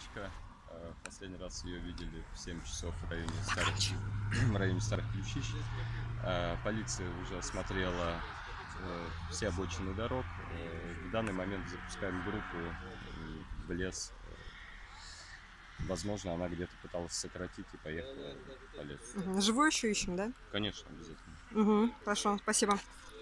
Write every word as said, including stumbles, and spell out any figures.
девочка. Э, Последний раз ее видели в семь часов в районе старых, в районе старых Ключищ. Э, Полиция уже осмотрела э, все обочины дорог. Э, В данный момент запускаем группу м, в лес. Возможно, она где-то пыталась сократить и поехала по лесу. Мгм. Живую еще ищем, да? Конечно, обязательно. Угу. Хорошо, спасибо.